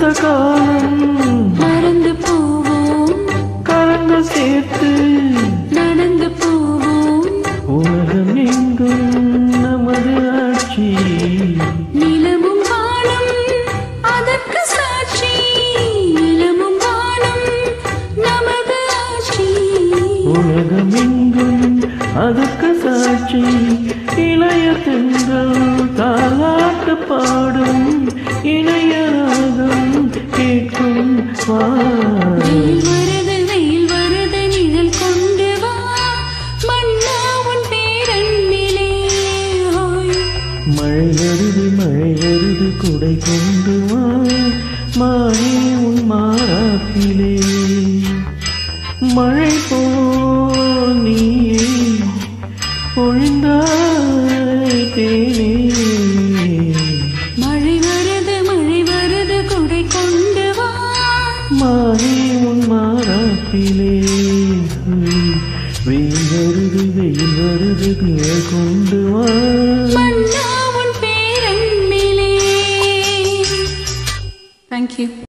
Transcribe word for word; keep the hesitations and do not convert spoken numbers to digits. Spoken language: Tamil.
காலம் மறந்து போவோம் கரங்கள் சேர்த்து நடந்து போவோம் உலகம் எங்கும் நமது ஆட்சி நிலமும் வானம் அதற்கு சாட்சி நிலமும் வானம் நமது ஆட்சி உலகம் எங்கும் அதற்கு சாட்சி இளைய தென்றல் தாலாட்டு பாடும் இளைய ராகம் கேட்கும் வெயில் வருது வெயில் வருது நிழல் கொண்டு வா மன்னா உன் பேரன்பிலே மழை வருது மழை வருது குடை கொண்டு வா மாறி உன் மாறாப்பிலே மழை போல் நீயே பொழிந்தாய் தேனே மழை வருது மழை வருது குடை கொண்டு வா மாறி உன் மாறாப்பிலே வெயில் வருது வெயில் வருது நிழல் கொண்டு வா மன்னா உன் பேரன்பிலே. Thank you.